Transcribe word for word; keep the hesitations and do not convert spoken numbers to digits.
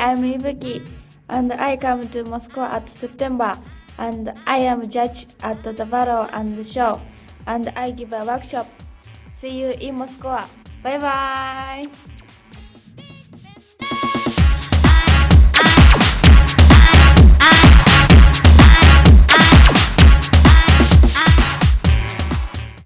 I'm IBUKI, and I come to Moscow at September, and I am judge at the Battle and Show, and I give a workshop. See you in Moscow. Bye bye.